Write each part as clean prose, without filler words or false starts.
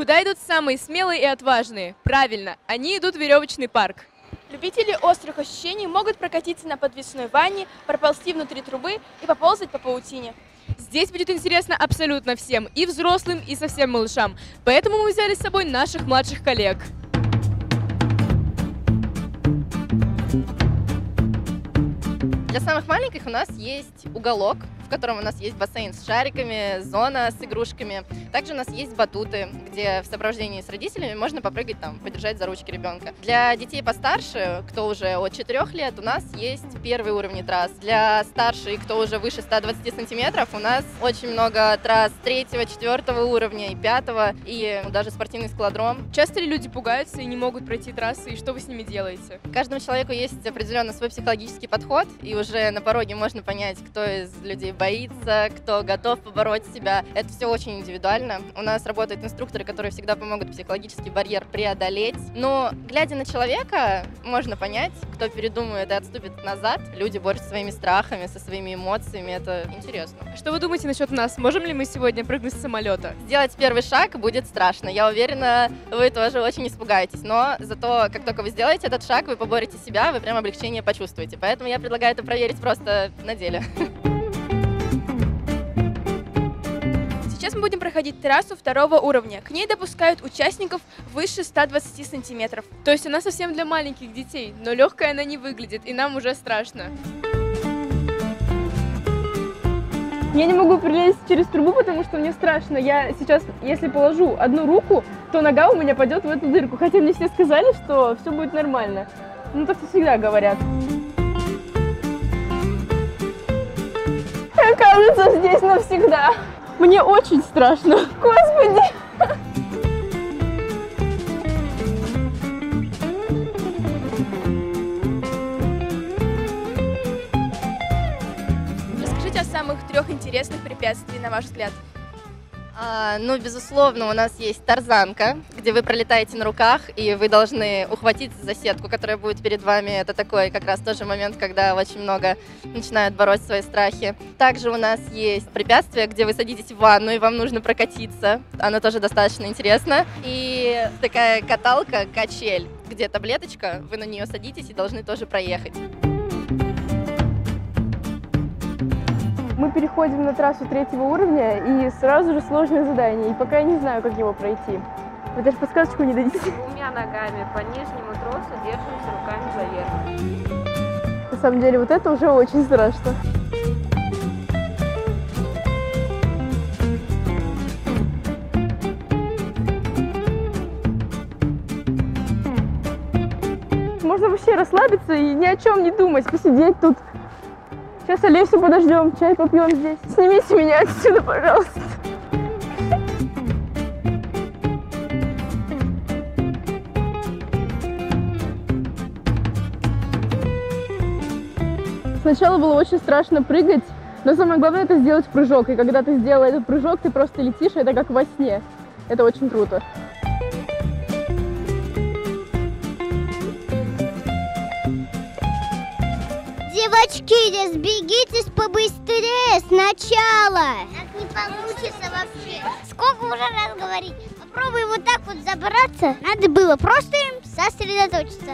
Куда идут самые смелые и отважные? Правильно, они идут в веревочный парк. Любители острых ощущений могут прокатиться на подвесной ванне, проползти внутри трубы и поползать по паутине. Здесь будет интересно абсолютно всем, и взрослым, и совсем малышам. Поэтому мы взяли с собой наших младших коллег. Для самых маленьких у нас есть уголок, в котором у нас есть бассейн с шариками, зона с игрушками. Также у нас есть батуты, где в сопровождении с родителями можно попрыгать там, подержать за ручки ребенка. Для детей постарше, кто уже от 4 лет, у нас есть первый уровень трасс. Для старших, кто уже выше 120 сантиметров, у нас очень много трасс 3-го, 4-го уровня и 5-го, и даже спортивный скалодром. Часто ли люди пугаются и не могут пройти трассы, и что вы с ними делаете? Каждому человеку есть определенно свой психологический подход, и уже на пороге можно понять, кто из людей боится, кто готов побороть себя. Это все очень индивидуально. У нас работают инструкторы, которые всегда помогут психологический барьер преодолеть. Но, глядя на человека, можно понять, кто передумает и отступит назад. Люди борются со своими страхами, со своими эмоциями. Это интересно. Что вы думаете насчет нас? Можем ли мы сегодня прыгнуть с самолета? Сделать первый шаг будет страшно. Я уверена, вы тоже очень испугаетесь. Но зато, как только вы сделаете этот шаг, вы поборете себя, вы прям облегчение почувствуете. Поэтому я предлагаю это проверить просто на деле. Сейчас мы будем проходить трассу 2-го уровня. К ней допускают участников выше 120 сантиметров. То есть она совсем для маленьких детей, но легкая она не выглядит, и нам уже страшно. Я не могу пролезть через трубу, потому что мне страшно. Я сейчас, если положу одну руку, то нога у меня пойдет в эту дырку. Хотя мне все сказали, что все будет нормально. Ну, так всегда говорят. Оказывается, здесь навсегда. Мне очень страшно. Господи! Расскажите о самых 3 интересных препятствиях, на ваш взгляд. Ну, безусловно, у нас есть тарзанка, где вы пролетаете на руках, и вы должны ухватиться за сетку, которая будет перед вами. Это такой как раз тоже момент, когда очень много начинают бороть свои страхи. Также у нас есть препятствие, где вы садитесь в ванну, и вам нужно прокатиться. Оно тоже достаточно интересно. И такая каталка, качель, где таблеточка, вы на нее садитесь и должны тоже проехать. Мы переходим на трассу 3-го уровня, и сразу же сложное задание, и пока я не знаю, как его пройти. Вы даже подсказочку не дадите. 2 ногами по нижнему тросу держимся руками за верх. На самом деле, вот это уже очень страшно. Можно вообще расслабиться и ни о чем не думать, посидеть тут. Сейчас Олесю подождем, чай попьем здесь. Снимите меня отсюда, пожалуйста. Сначала было очень страшно прыгать, но самое главное это сделать прыжок. И когда ты сделал этот прыжок, ты просто летишь, это как во сне. Это очень круто. Девочки, разбегитесь побыстрее сначала. Так не получится вообще. Сколько уже раз говорить? Попробуй вот так вот забраться. Надо было просто им сосредоточиться.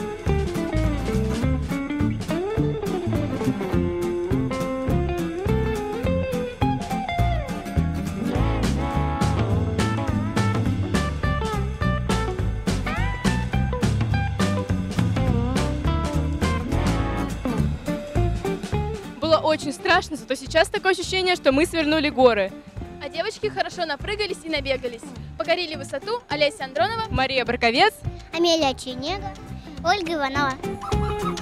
Было очень страшно, зато сейчас такое ощущение, что мы свернули горы. А девочки хорошо напрыгались и набегались. Покорили высоту Олеся Андронова, Мария Барковец, Амелия Ченега, Ольга Иванова.